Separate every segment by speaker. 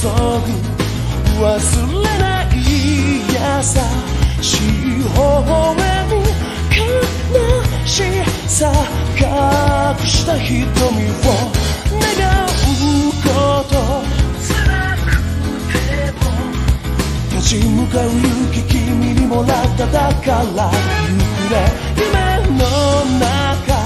Speaker 1: ぐ忘れない優しい微笑み悲しさ隠した瞳を願うこと辛くても立ち向かう勇気君にもらっただからゆくれ夢の中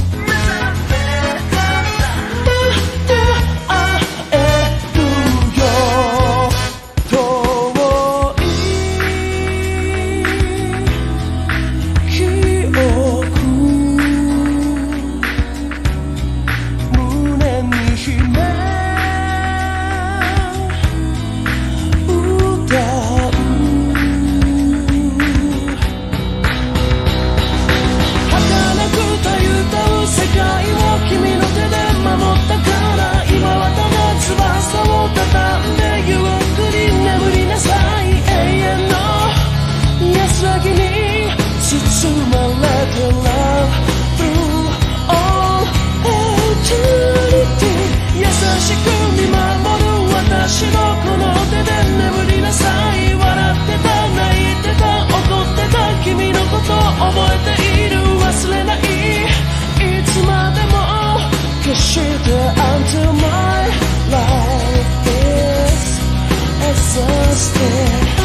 Speaker 1: Until my life is exhausted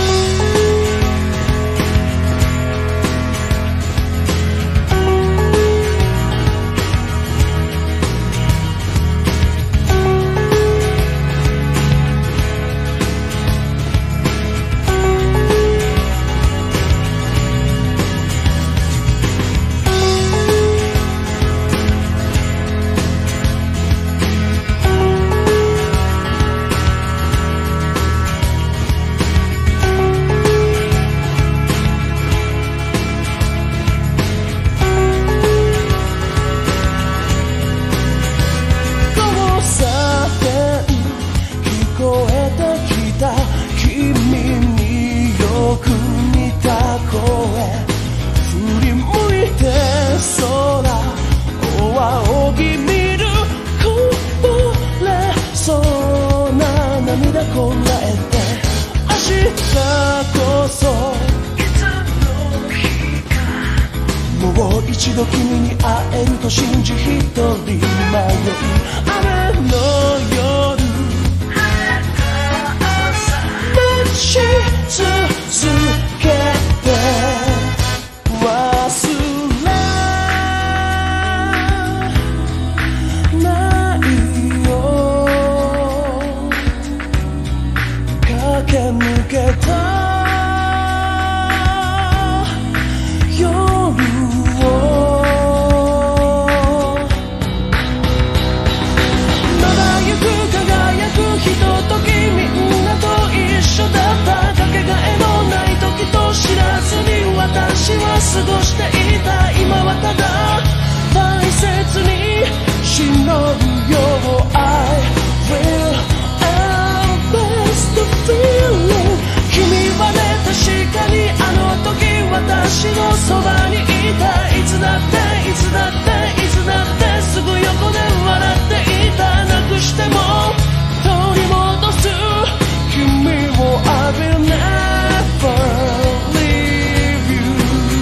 Speaker 1: こらえて明日こそいつの日かもう一度君に会えると信じ一人迷い雨の夜晴れた朝待ち続けて忘れないよ駆け抜けた夜をまだゆく輝くひとときみんなと一緒だったかけがえのない時と知らずに私は過ごしていた今はただ大切に忍ぶよ I will the feeling 君はね確かにあの時私のそばにいたいつだっていつだっていつだってすぐ横で笑っていたなくしても取り戻す君を I will never leave you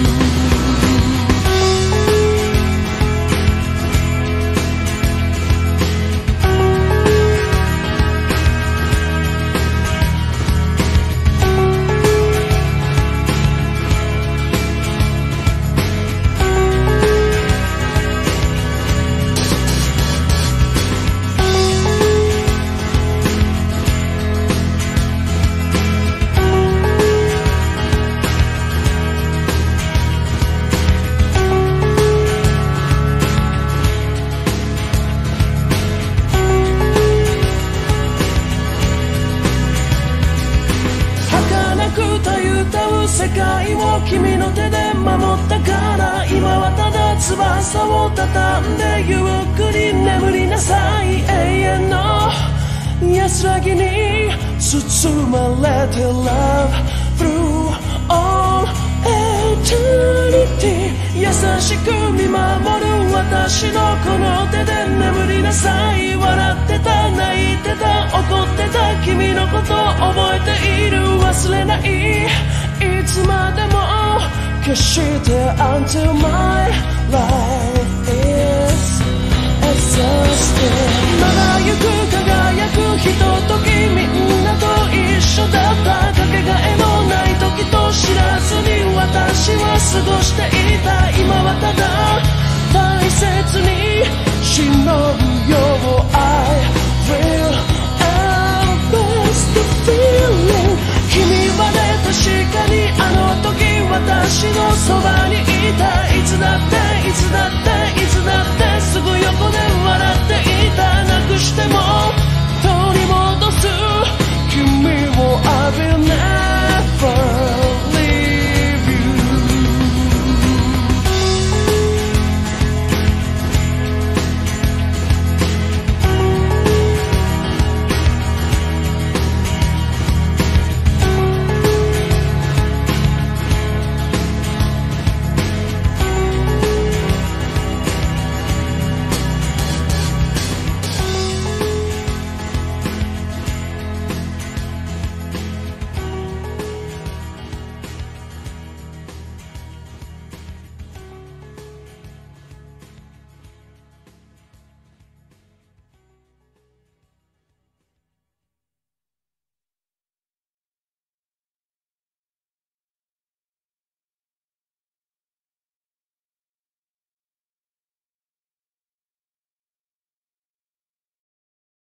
Speaker 1: 世界を君の手で守ったから今はただ翼を畳んでゆっくり眠りなさい永遠の安らぎに包まれて Love through all eternity 優しく見守る私のこの手で眠りなさい。笑ってた泣いてた怒ってた君のこと覚えている忘れない。いつまでも決して Until my life is exhausted。 まだゆく輝くひとときみんなと一緒だった。かけがえのない時と知らずに私は過ごしていた。今はただ大切に忍ぶよ。 I will embrace the feeling。 君はね確かにあの時私のそばに